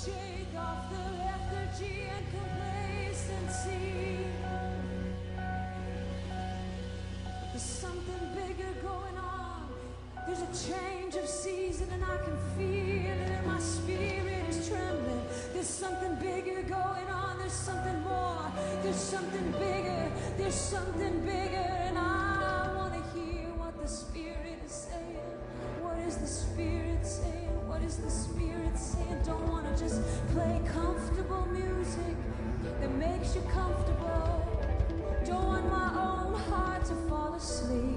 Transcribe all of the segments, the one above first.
shake off the lethargy and complacency. There's something bigger going on. There's a change of season and I can feel it and my spirit is trembling. There's something bigger going on. There's something more. There's something bigger. There's something bigger, and I want to hear what the Spirit is saying. What is the Spirit saying? What is the Spirit saying? Don't want to just play comfortable music that makes you comfortable. Don't want my own heart to fall asleep.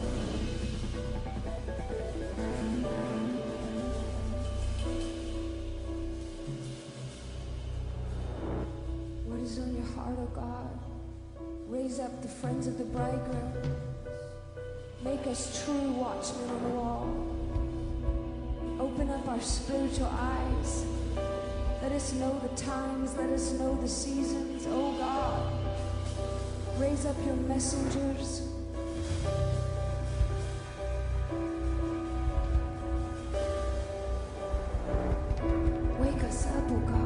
What is on your heart, oh God? Raise up the friends of the bridegroom. Make us true watchmen on the wall. Open up our spiritual eyes. Let us know the times. Let us know the seasons, oh God. Raise up your messengers. Wake us up, oh God.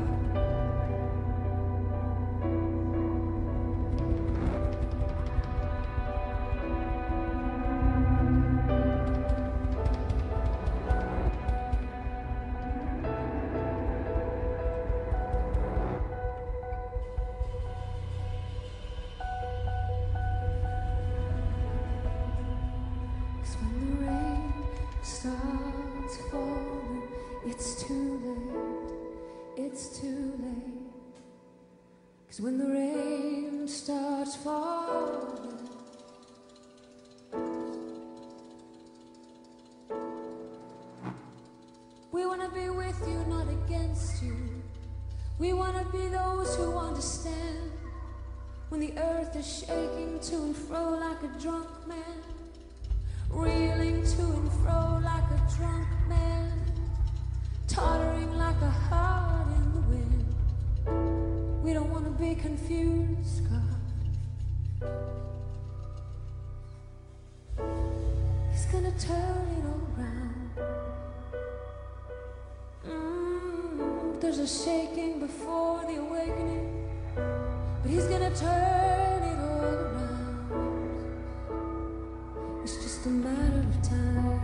When the rain starts falling, we want to be with you, not against you. We want to be those who understand when the earth is shaking to and fro like a drunk man, reeling to and fro like a drunk man, tottering like a heart in the wind. We don't want to be confused, God. He's gonna turn it all around. There's a shaking before the awakening, but he's gonna turn it all around. It's just a matter of time.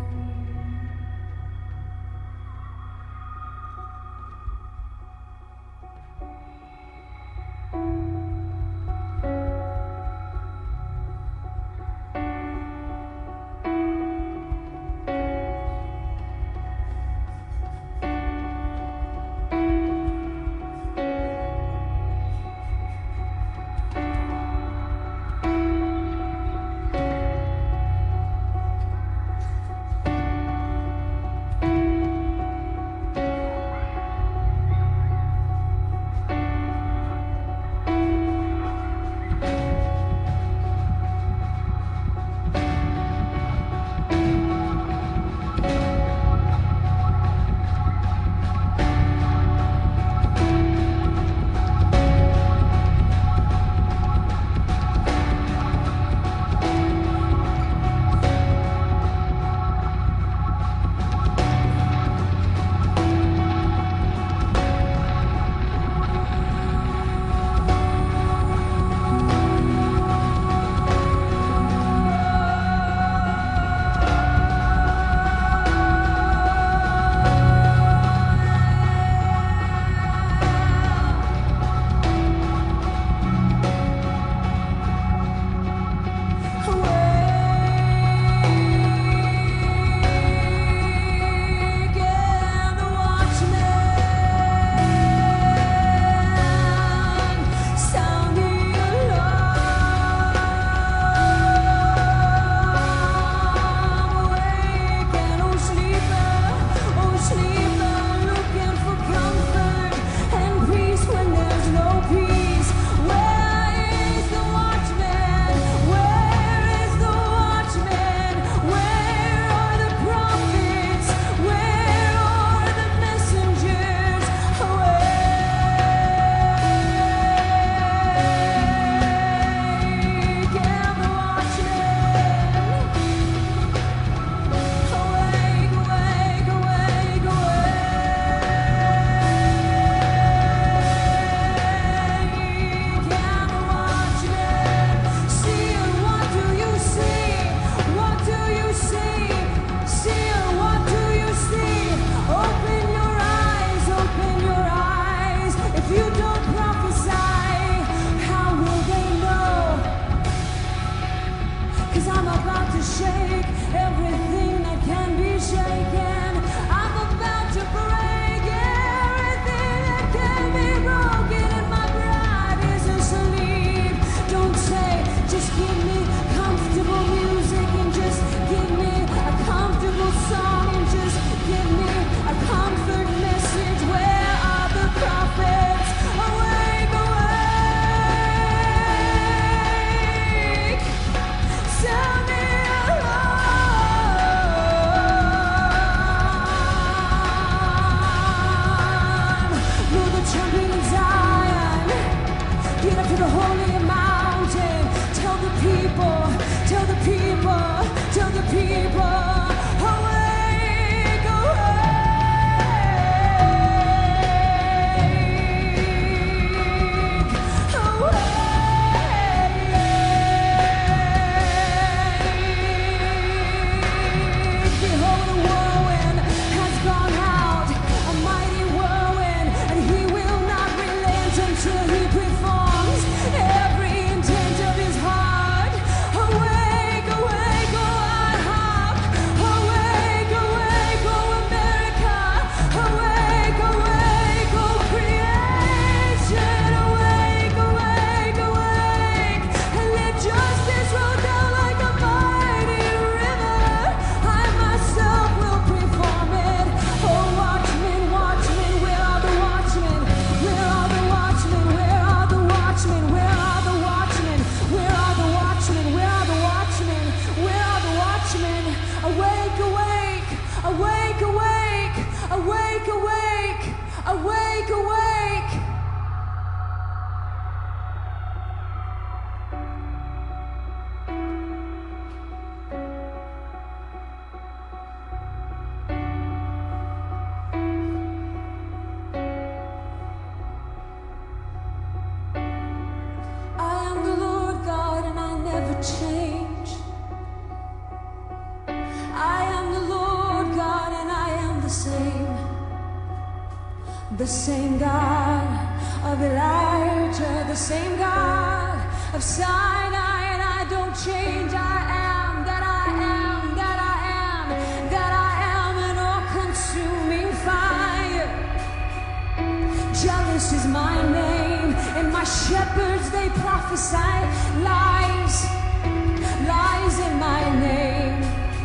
The same God of Elijah, the same God of Sinai, and I don't change. I am that I am, that I am, that I am an all-consuming fire. Jealous is my name, and my shepherds, they prophesy lies, lies in my name.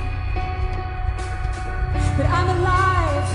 But I'm alive,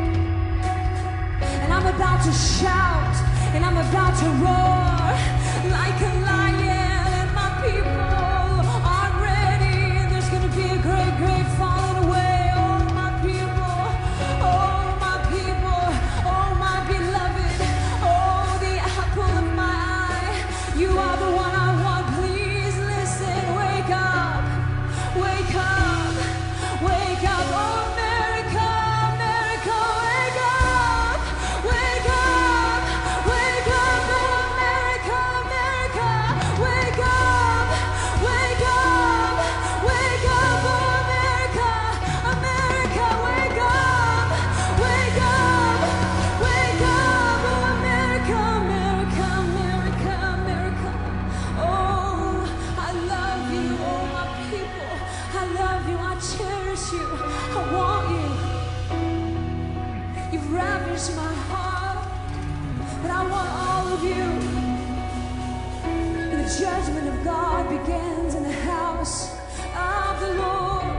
and I'm about to shout, and I'm about to roar like a lion, and my people are ready, and there's gonna be a great, great falling away. Oh, my people, oh, my people, oh, my beloved, oh, the apple of my eye, you are the one I want. Please listen, wake up, wake up, wake up, oh, America, America, wake up, wake up, wake up, oh, America, America, wake up, wake up, wake up, oh, America, America, wake up, wake up, wake up, oh, America, America, America, America. Oh, I love you, oh, my people, I love you, I cherish you, I want you. You've ravished my heart, but I want all of you. And the judgment of God begins in the house of the Lord.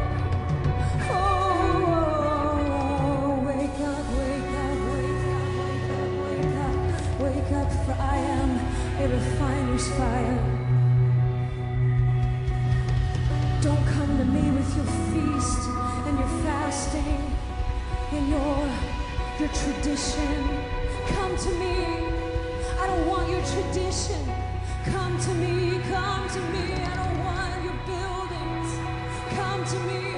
Oh, wake up, wake up, wake up, wake up, wake up, wake up, for I am a refiner's fire. Don't come to me with your feast and your fasting and your tradition. Come to me. I don't want your tradition. Come to me, come to me. I don't want your buildings. Come to me.